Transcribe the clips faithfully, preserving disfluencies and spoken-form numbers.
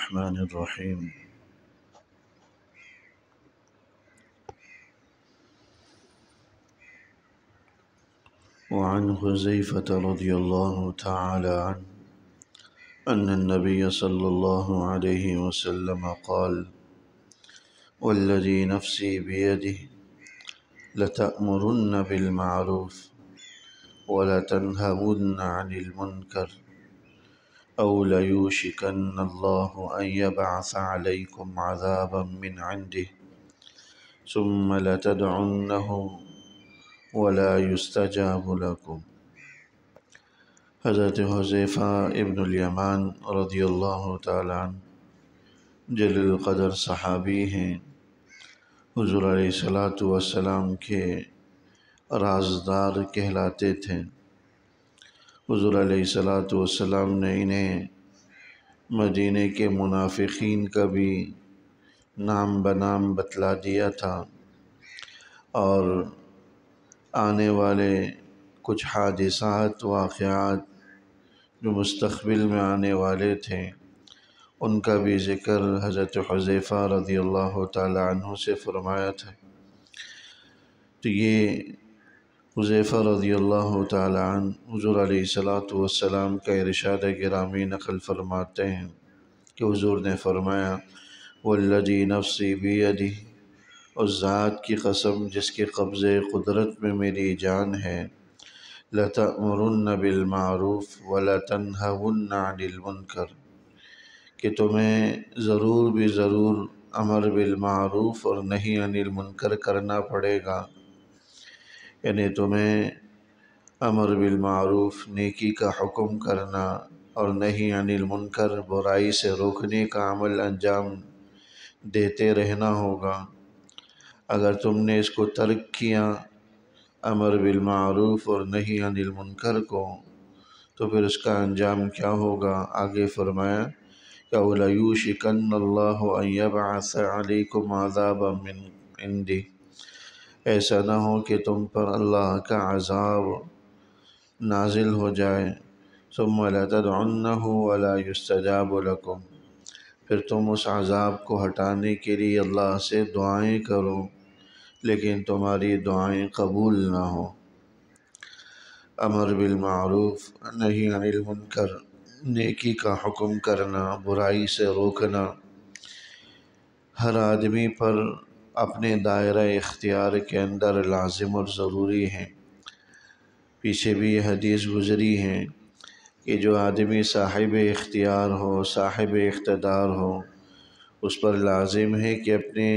الرحمن الرحيم وعن حذيفة رضي الله تعالى عنه أن النبي صلى الله عليه وسلم قال والذي نفسي بيده لتأمرن بالمعروف ولتنهون عن المنكر أو ليوشكن الله أن يبعث عليكم عذابا من عنده ثم لتدعنه ولا يستجاب لكم۔ حضرت حذیفہ ابن الیمان رضی اللہ تعالیٰ عنہ جلیل القدر صحابی ہیں، حضور علیہ الصلاۃ والسلام کے رازدار کہلاتے تھے۔ حضور علیہ الصلاۃ والسلام نے انہیں مدینہ کے منافقین کا بھی نام بنام بتلا دیا تھا، اور آنے والے کچھ حادثات واقعات جو مستقبل میں آنے والے تھے ان کا بھی ذکر حضرت حذیفہ رضی اللہ تعالی عنہ سے فرمایا تھا۔ تو یہ حذیفہ رضی اللہ تعالی عنہ حضور علیہ الصلاۃ والسلام کا ارشاد گرامی نقل فرماتے ہیں کہ حضور نے فرمایا والذی نفسی بیدہ، اس ذات کی قسم جس کے قبضے قدرت میں میری جان ہے، لَتَأْمُرُنَّ بِالْمَعْرُوفِ وَلَتَنْهَوُنَّ عَنِ الْمُنْكَرِ، کہ تمہیں ضرور بھی ضرور امر بالمعروف اور نہی عن المنکر کرنا پڑے گا، یعنی تمہیں امر بالمعروف نیکی کا حکم کرنا اور نہی عن المنکر برائی سے روکنے کا عمل انجام دیتے رہنا ہوگا۔ اگر تم نے اس کو ترک کیا، امر بالمعروف اور نہی عن المنکر کو، تو پھر اس کا انجام کیا ہوگا؟ آگے فرمایا کہ وَلَيُوشِكَنَّ اللَّهُ أَن يَبْعَثَ عَلَيْكُمْ عَذَابًا مِّنْ عِنْدِهِ، ایسا نہ ہو کہ تم پر اللہ کا عذاب نازل ہو جائے، ثُمَّ لَتَدْعُنَّهُ وَلَا يُسْتَجَابُ لَكُمْ، پھر تم اس عذاب کو ہٹانے کے لیے اللہ سے دعائیں کرو لیکن تمہاری دعائیں قبول نہ ہوں۔ امر بالمعروف نہی عن المنکر، نیکی کا حکم کرنا، برائی سے روکنا، ہر آدمی پر اپنے دائرہ اختیار کے اندر لازم اور ضروری ہے۔ پیچھے بھی یہ حدیث گزری ہے کہ جو آدمی صاحب اختیار ہو، صاحب اقتدار ہو، اس پر لازم ہے کہ اپنے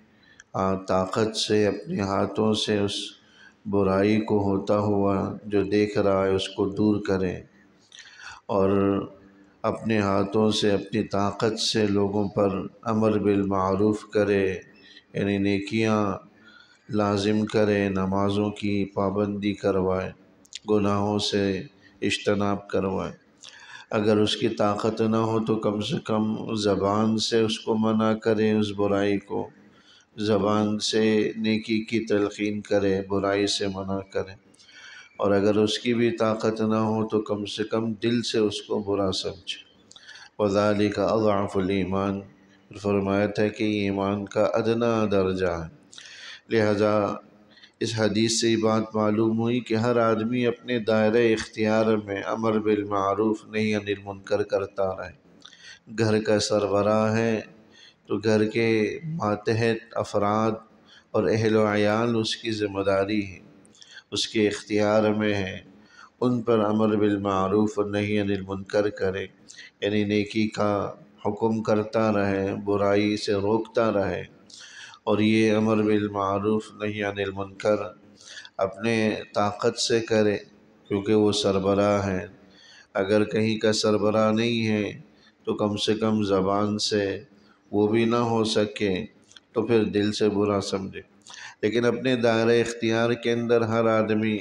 طاقت سے، اپنے ہاتھوں سے اس برائی کو ہوتا ہوا جو دیکھ رہا ہے اس کو دور کرے، اور اپنے ہاتھوں سے، اپنی طاقت سے لوگوں پر امر بالمعروف کرے، یعنی نیکیاں لازم کرے، نمازوں کی پابندی کروائے، گناہوں سے اجتناب کروائے۔ اگر اس کی طاقت نہ ہو تو کم سے کم زبان سے اس کو منع کرے، اس برائی کو زبان سے نیکی کی تلقین کرے، برائی سے منع کرے، اور اگر اس کی بھی طاقت نہ ہو تو کم سے کم دل سے اس کو برا سمجھے۔ وَذَلِكَ أَضْعَفُ الْإِيمَانِ، فرمایا تھا کہ ایمان کا ادنا درجہ ہے۔ لہذا اس حدیث سے یہ بات معلوم ہوئی کہ ہر آدمی اپنے دائرہ اختیار میں امر بالمعروف نہی عن المنکر کرتا رہے۔ گھر کا سربراہ ہے تو گھر کے ماتحت افراد اور اہل و عیال اس کی ذمہ داری ہے، اس کے اختیار میں ہے، ان پر امر بالمعروف اور نہی عن المنکر کرے، یعنی نیکی کا حکم کرتا رہے، برائی سے روکتا رہے، اور یہ امر بالمعروف نہی عن المنکر اپنے طاقت سے کرے کیونکہ وہ سربراہ ہے۔ اگر کہیں کا سربراہ نہیں ہے تو کم سے کم زبان سے وہ بھی نہ ہو سکے تو پھر دل سے برا سمجھے، لیکن اپنے دائرہ اختیار کے اندر ہر آدمی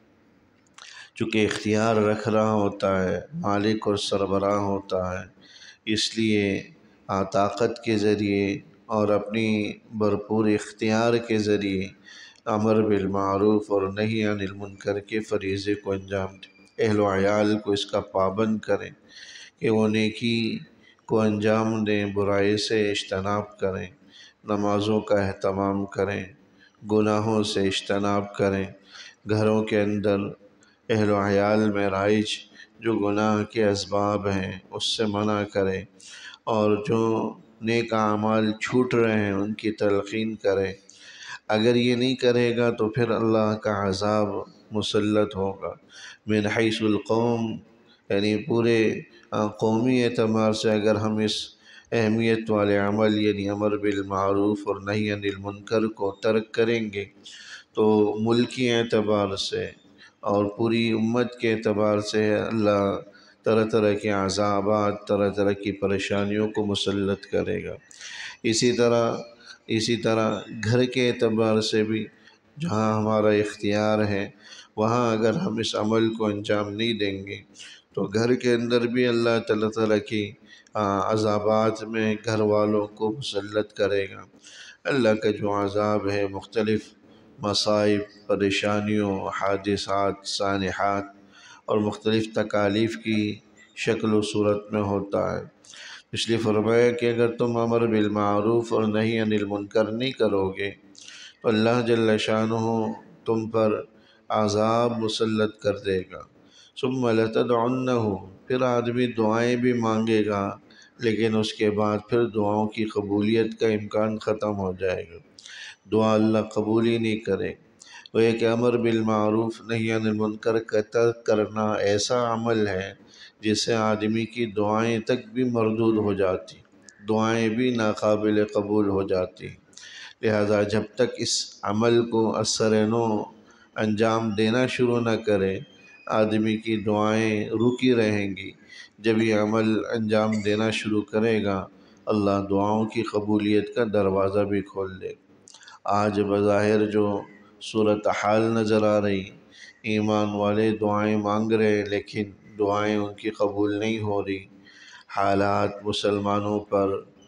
چونکہ اختیار رکھ رہا ہوتا ہے، مالک اور سربراہ ہوتا ہے، اس لیے طاقت کے ذریعے اور اپنی بھرپور اختیار کے ذریعے امر بالمعروف اور نہی عن المنکر کے فریضے کو انجام دے، اہل و عیال کو اس کا پابند کریں کہ وہ نیکی کو انجام دیں، برائی سے اجتناب کریں، نمازوں کا اہتمام کریں، گناہوں سے اجتناب کریں، گھروں کے اندر اہل و عیال میں رائج جو گناہ کے اسباب ہیں اس سے منع کریں، اور جو نیک اعمال چھوٹ رہے ہیں ان کی تلقین کریں۔ اگر یہ نہیں کرے گا تو پھر اللہ کا عذاب مسلط ہوگا۔ من حیث القوم، یعنی پورے قومی اعتبار سے اگر ہم اس اہمیت والے عمل یعنی امر بالمعروف اور نہی عن المنکر کو ترک کریں گے تو ملکی اعتبار سے اور پوری امت کے اعتبار سے اللہ طرح طرح کے عذابات، طرح طرح کی پریشانیوں کو مسلط کرے گا۔ اسی طرح اسی طرح گھر کے اعتبار سے بھی جہاں ہمارا اختیار ہے وہاں اگر ہم اس عمل کو انجام نہیں دیں گے تو گھر کے اندر بھی اللہ تعالیٰ تعالیٰ کی عذابات میں گھر والوں کو مسلط کرے گا۔ اللہ کا جو عذاب ہے مختلف مصائب، پریشانیوں، حادثات، سانحات اور مختلف تکالیف کی شکل و صورت میں ہوتا ہے۔ اس لیے فرمایا کہ اگر تم امر بالمعروف اور نہی عن المنکر نہیں کرو گے تو اللہ جل شانہ تم پر عذاب مسلط کر دے گا۔ ثم لتدعنہ، پھر آدمی دعائیں بھی مانگے گا لیکن اس کے بعد پھر دعاؤں کی قبولیت کا امکان ختم ہو جائے گا، دعا اللہ قبول ہی نہیں کرے۔ وہ ایک امر بالمعروف نہی عن المنکر کا ترک کرنا ایسا عمل ہے جس سے آدمی کی دعائیں تک بھی مردود ہو جاتی، دعائیں بھی ناقابل قبول ہو جاتی۔ لہذا جب تک اس عمل کو اثر نو انجام دینا شروع نہ کرے آدمی کی دعائیں رکی رہیں گی۔ جب یہ عمل انجام دینا شروع کرے گا اللہ دعاؤں کی قبولیت کا دروازہ بھی کھول دے گا۔ آج بظاہر جو صورتحال نظر آ رہی، ایمان والے دعائیں مانگ رہے لیکن دعائیں ان کی قبول نہیں ہو رہی، حالات مسلمانوں پر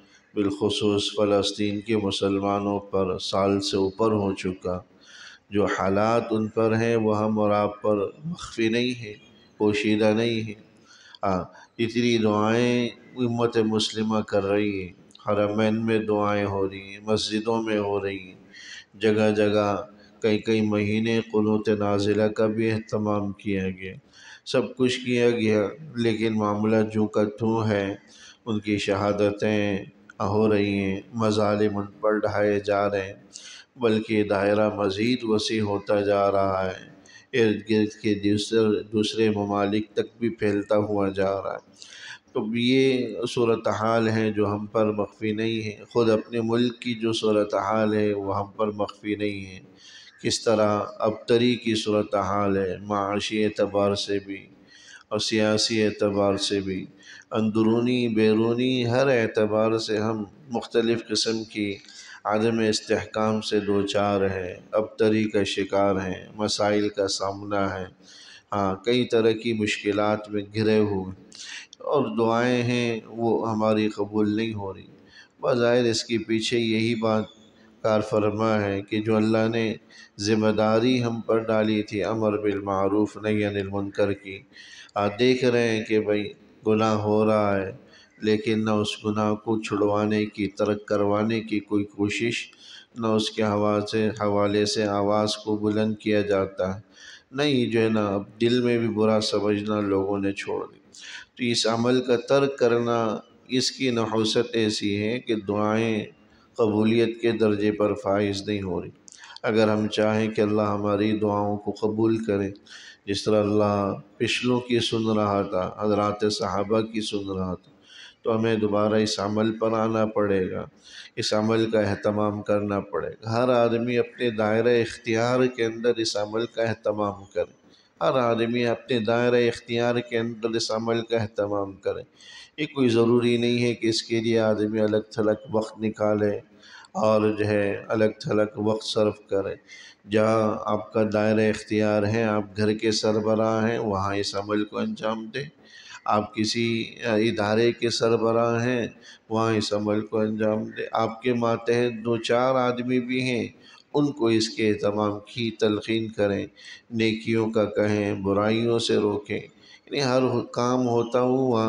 بالخصوص فلسطین کے مسلمانوں پر سال سے اوپر ہو چکا، جو حالات ان پر ہیں وہ ہم اور آپ پر مخفی نہیں ہیں، پوشیدہ نہیں ہیں۔ ہاں، اتنی دعائیں امت مسلمہ کر رہی ہیں، حرمین میں دعائیں ہو رہی ہیں، مسجدوں میں ہو رہی ہیں، جگہ جگہ کئی کئی مہینے قنوت نازلہ کا بھی اہتمام کیا گیا، سب کچھ کیا گیا، لیکن معاملہ جو کا توں ہے، ان کی شہادتیں ہو رہی ہیں، مظالم ان پر ڈھائے جا رہے ہیں، بلکہ دائرہ مزید وسیع ہوتا جا رہا ہے، ارد گرد کے دوسرے دوسرے ممالک تک بھی پھیلتا ہوا جا رہا ہے۔ تو یہ صورتحال ہیں جو ہم پر مخفی نہیں ہیں، خود اپنے ملک کی جو صورتحال ہے وہ ہم پر مخفی نہیں ہے۔ کس طرح ابتری کی صورتحال ہے، معاشی اعتبار سے بھی اور سیاسی اعتبار سے بھی، اندرونی بیرونی ہر اعتبار سے ہم مختلف قسم کی عدم استحکام سے دوچار ہیں، ابتری کا شکار ہیں، مسائل کا سامنا ہے، ہاں کئی طرح کی مشکلات میں گھرے ہوئے، اور دعائیں ہیں وہ ہماری قبول نہیں ہو رہی۔ بظاہر اس کے پیچھے یہی بات کار فرما ہے کہ جو اللہ نے ذمہ داری ہم پر ڈالی تھی امر بالمعروف نہی عن المنکر کی، آپ دیکھ رہے ہیں کہ بھئی گناہ ہو رہا ہے لیکن نہ اس گناہ کو چھڑوانے کی، ترک کروانے کی کوئی کوشش، نہ اس کے حوالے حوالے سے آواز کو بلند کیا جاتا ہے، نہیں جو ہے نا اب دل میں بھی برا سمجھنا لوگوں نے چھوڑ دی۔ تو اس عمل کا ترک کرنا، اس کی نحوست ایسی ہے کہ دعائیں قبولیت کے درجے پر فائز نہیں ہو رہی۔ اگر ہم چاہیں کہ اللہ ہماری دعاؤں کو قبول کرے، جس طرح اللہ پچھلوں کی سن رہا تھا، حضرات صحابہ کی سن رہا تھا، تو ہمیں دوبارہ اس عمل پر آنا پڑے گا، اس عمل کا اہتمام کرنا پڑے گا۔ ہر آدمی اپنے دائرہ اختیار کے اندر اس عمل کا اہتمام کرے، ہر آدمی اپنے دائرہ اختیار کے اندر اس عمل کا اہتمام کرے۔ یہ کوئی ضروری نہیں ہے کہ اس کے لیے آدمی الگ تھلگ وقت نکالے اور جو ہے الگ تھلگ وقت صرف کرے۔ جہاں آپ کا دائرہ اختیار ہے، آپ گھر کے سربراہ ہیں، وہاں اس عمل کو انجام دیں۔ آپ کسی ادارے کے سربراہ ہیں، وہاں اس عمل کو انجام دیں۔ آپ کے ماتحت دو چار آدمی بھی ہیں، ان کو اس کے اہتمام کی تلقین کریں، نیکیوں کا کہیں، برائیوں سے روکیں، یعنی ہر کام ہوتا ہوا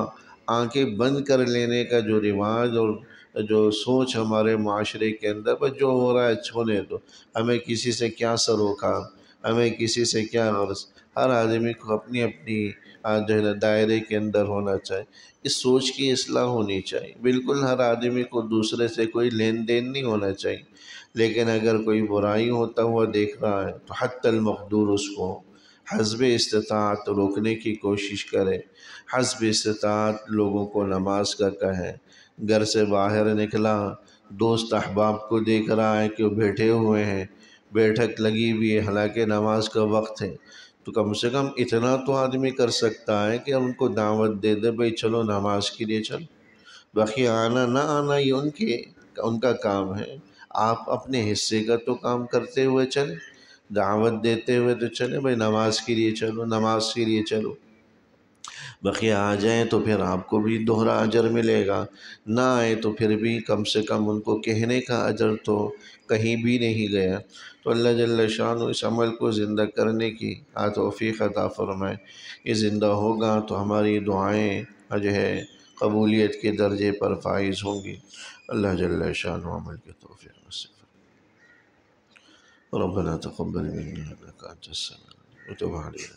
آنکھیں بند کر لینے کا جو رواج اور جو سوچ ہمارے معاشرے کے اندر، بس جو ہو رہا ہے چھونے دو، ہمیں کسی سے کیا سروکار، ہمیں کسی سے کیا غرض۔ ہر آدمی کو اپنی اپنی جو ہے نا دائرے کے اندر ہونا چاہیے۔ اس سوچ کی اصلاح ہونی چاہیے۔ بالکل ہر آدمی کو دوسرے سے کوئی لین دین نہیں ہونا چاہیے، لیکن اگر کوئی برائی ہوتا ہوا دیکھ رہا ہے تو حتی المقدور اس کو حسب استطاعت روکنے کی کوشش کرے، حسب استطاعت لوگوں کو نماز کا کہے۔ گھر سے باہر نکلا، دوست احباب کو دیکھ رہا ہے کہ وہ بیٹھے ہوئے ہیں، بیٹھک لگی ہوئی ہے، حالانکہ نماز کا وقت ہے، تو کم سے کم اتنا تو آدمی کر سکتا ہے کہ ان کو دعوت دے دے، بھئی چلو نماز کے لیے چلو۔ باقی آنا نہ آنا یہ ان کے ان کا کام ہے، آپ اپنے حصے کا تو کام کرتے ہوئے چلیں، دعوت دیتے ہوئے تو چلیں، بھئی نماز کے لیے چلو، نماز کے لیے چلو۔ بقیہ آ جائیں تو پھر آپ کو بھی دوہرا اجر ملے گا، نہ آئے تو پھر بھی کم سے کم ان کو کہنے کا اجر تو کہیں بھی نہیں گیا۔ تو اللہ جل شانہ اس عمل کو زندہ کرنے کی توفیق عطا فرمائے۔ یہ زندہ ہوگا تو ہماری دعائیں جو ہے قبولیت کے درجے پر فائز ہوں گی۔ اللہ جل شانہ عمل کی توفیق نصیب فرمائے۔ ربنا تقبل منا انک انت السمیع وتب علینا،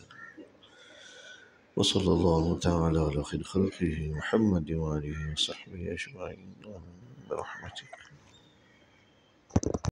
وصلی اللہ تعالی علی خیر خلقہ محمد وآلہ وصحبہ اجمعین برحمتک۔